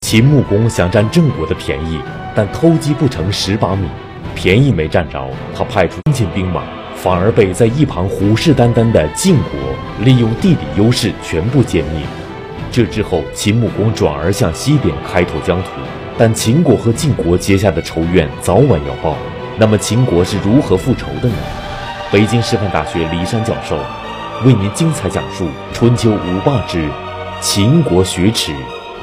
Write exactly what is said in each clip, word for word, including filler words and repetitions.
秦穆公想占郑国的便宜，但偷鸡不成蚀把米，便宜没占着，他派出三千兵马，反而被在一旁虎视眈眈的晋国利用地理优势全部歼灭。这之后，秦穆公转而向西边开拓疆土，但秦国和晋国结下的仇怨早晚要报。那么秦国是如何复仇的呢？北京师范大学李山教授为您精彩讲述春秋五霸之秦国雪耻。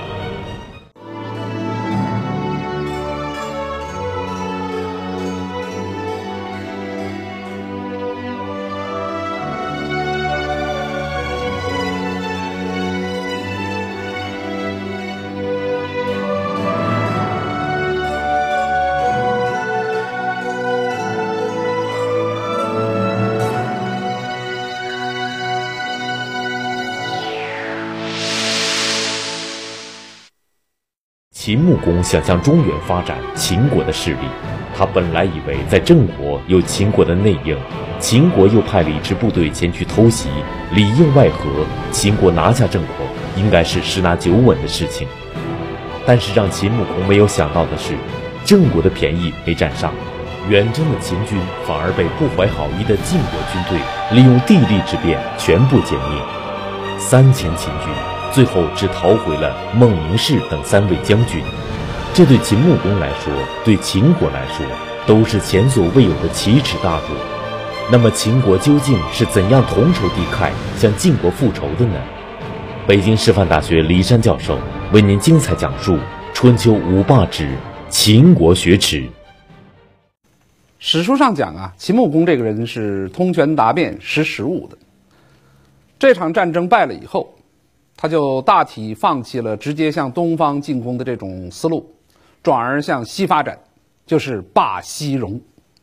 秦穆公想向中原发展秦国的势力，他本来以为在郑国有秦国的内应，秦国又派了一支部队前去偷袭，里应外合，秦国拿下郑国，应该是十拿九稳的事情。但是让秦穆公没有想到的是，郑国的便宜没占上，远征的秦军反而被不怀好意的晋国军队利用地利之便全部歼灭，三千秦军最后只逃回了孟明视等三位将军，这对秦穆公来说，对秦国来说，都是前所未有的奇耻大辱。那么秦国究竟是怎样同仇敌忾，向晋国复仇的呢？北京师范大学李山教授为您精彩讲述春秋五霸之秦国雪耻。 史书上讲啊，秦穆公这个人是通权达变、识时务的。这场战争败了以后，他就大体放弃了直接向东方进攻的这种思路，转而向西发展，就是霸西戎。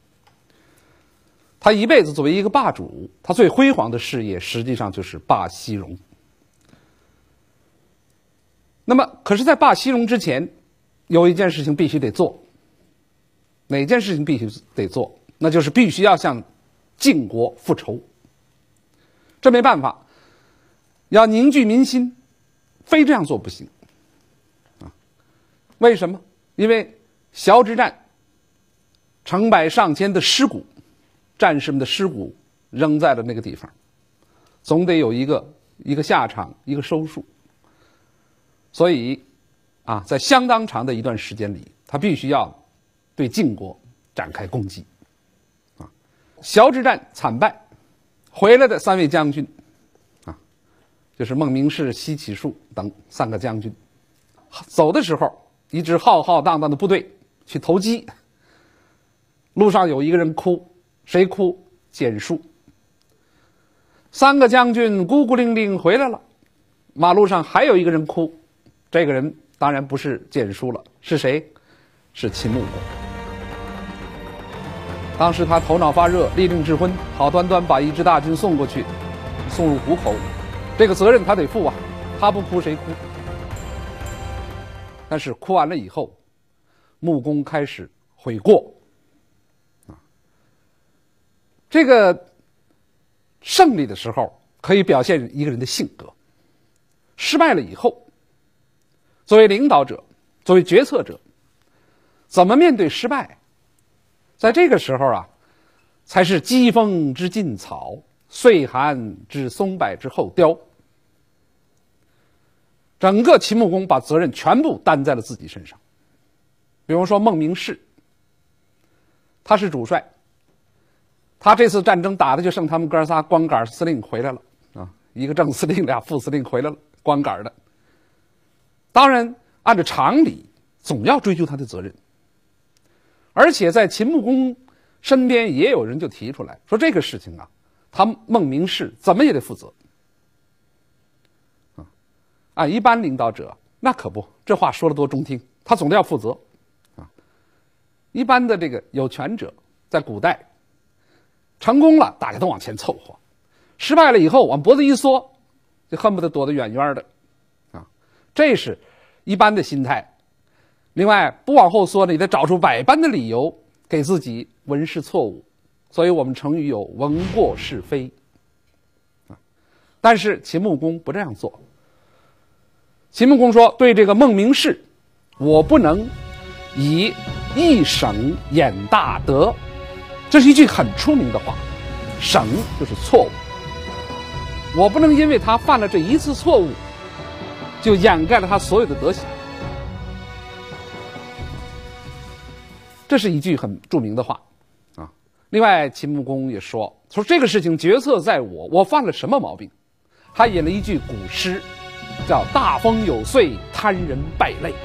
他一辈子作为一个霸主，他最辉煌的事业实际上就是霸西戎。那么，可是，在霸西戎之前，有一件事情必须得做。哪件事情必须得做？那就是必须要向晋国复仇。这没办法。要凝聚民心，非这样做不行啊！为什么？因为崤之战，成百上千的尸骨，战士们的尸骨扔在了那个地方，总得有一个一个下场，一个收束。所以啊，在相当长的一段时间里，他必须要对晋国展开攻击啊！崤之战惨败，回来的三位将军。就是孟明视、西乞术等三个将军，走的时候，一支浩浩荡荡的部队去投机。路上有一个人哭，谁哭？蹇述。三个将军孤孤零零回来了，马路上还有一个人哭，这个人当然不是蹇述了，是谁？是秦穆公。当时他头脑发热，立令智昏，好端端把一支大军送过去，送入虎口。这个责任他得负啊，他不哭谁哭？但是哭完了以后，穆公开始悔过啊。这个胜利的时候可以表现一个人的性格，失败了以后，作为领导者，作为决策者，怎么面对失败？在这个时候啊，才是疾风知劲草，岁寒知松柏之后凋。整个秦穆公把责任全部担在了自己身上。比如说孟明视，他是主帅，他这次战争打的就剩他们哥仨光杆司令回来了啊，一个正司令，俩副司令回来了，光杆的。当然，按照常理，总要追究他的责任。而且在秦穆公身边也有人就提出来说，这个事情啊，他孟明视怎么也得负责。啊，按一般领导者那可不，这话说得多中听，他总得要负责。啊，一般的这个有权者，在古代成功了，大家都往前凑合；失败了以后，往脖子一缩，就恨不得躲得远远的。啊，这是一般的心态。另外，不往后缩呢，你得找出百般的理由给自己文饰错误，所以我们成语有文过是非。啊，但是秦穆公不这样做。秦穆公说，对这个孟明视， 我不能以一省掩大德。这是一句很出名的话，省就是错误，我不能因为他犯了这一次错误，就掩盖了他所有的德行。这是一句很著名的话啊。另外，秦穆公也说说这个事情决策在我，我犯了什么毛病？他引了一句古诗，叫“大风有岁，贪人败类”。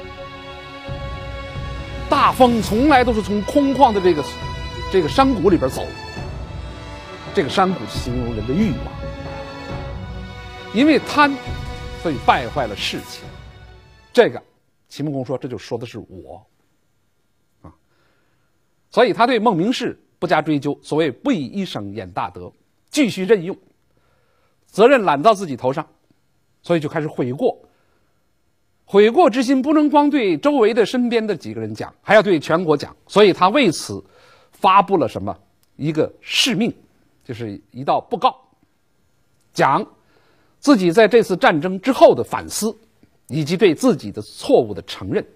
大风从来都是从空旷的这个这个山谷里边走，这个山谷形容人的欲望，因为贪，所以败坏了事情。这个秦穆公说，这就说的是我啊，所以他对孟明视不加追究，所谓不以一省掩大德，继续任用，责任揽到自己头上，所以就开始悔过。悔过之心不能光对周围的身边的几个人讲，还要对全国讲，所以他为此发布了什么一个誓命，就是一道布告，讲自己在这次战争之后的反思，以及对自己的错误的承认。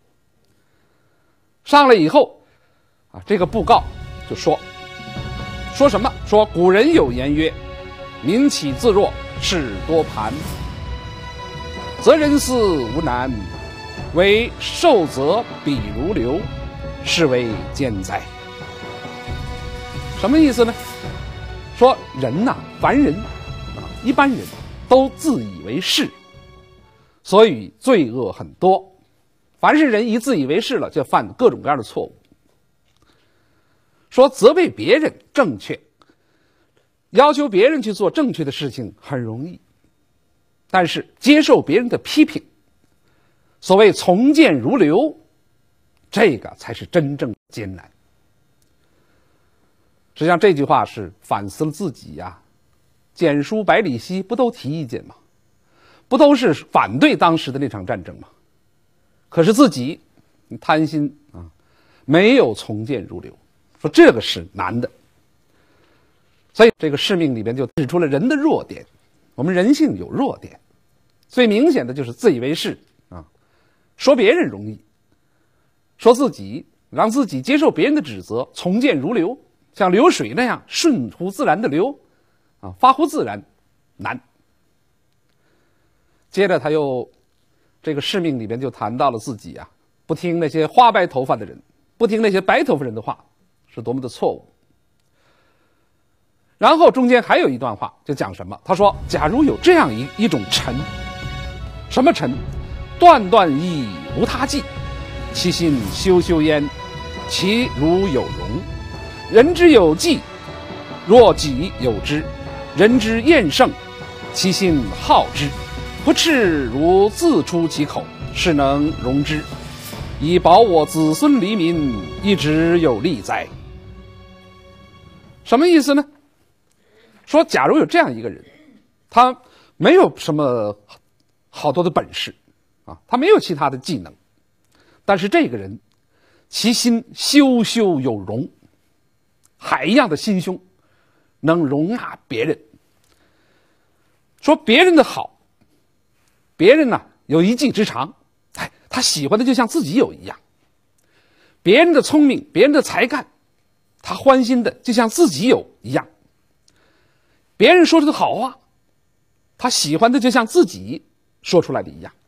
上来以后啊，这个布告就说说什么？说古人有言曰：“民起自弱，事多盘。责人思无难，唯受责比如流，是为奸哉。”什么意思呢？说人呐、啊，凡人啊，一般人都自以为是，所以罪恶很多。凡是人一自以为是了，就犯各种各样的错误。说责备别人正确，要求别人去做正确的事情很容易，但是接受别人的批评，所谓从谏如流，这个才是真正艰难。实际上这句话是反思了自己呀、啊。简书、百里奚不都提意见吗？不都是反对当时的那场战争吗？可是自己你贪心啊，没有从谏如流，说这个是难的。所以这个誓命里边就指出了人的弱点，我们人性有弱点，最明显的就是自以为是啊，说别人容易，说自己让自己接受别人的指责，从谏如流，像流水那样顺乎自然的流啊，发乎自然难。接着他又这个誓命里边就谈到了自己啊，不听那些花白头发的人，不听那些白头发人的话，是多么的错误。然后中间还有一段话，就讲什么？他说：“假如有这样一一种臣，什么臣？断断亦无他计，其心修修焉，其如有容。人之有计，若己有之；人之厌胜，其心好之。不赤如自出其口，是能容之，以保我子孙黎民，一直有利哉。”什么意思呢？说假如有这样一个人，他没有什么好多的本事啊，他没有其他的技能，但是这个人其心修修有容，海一样的心胸，能容纳别人。说别人的好，别人呢有一技之长，哎，他喜欢的就像自己有一样。别人的聪明，别人的才干，他欢心的就像自己有一样。别人说出的好话，他喜欢的就像自己说出来的一样。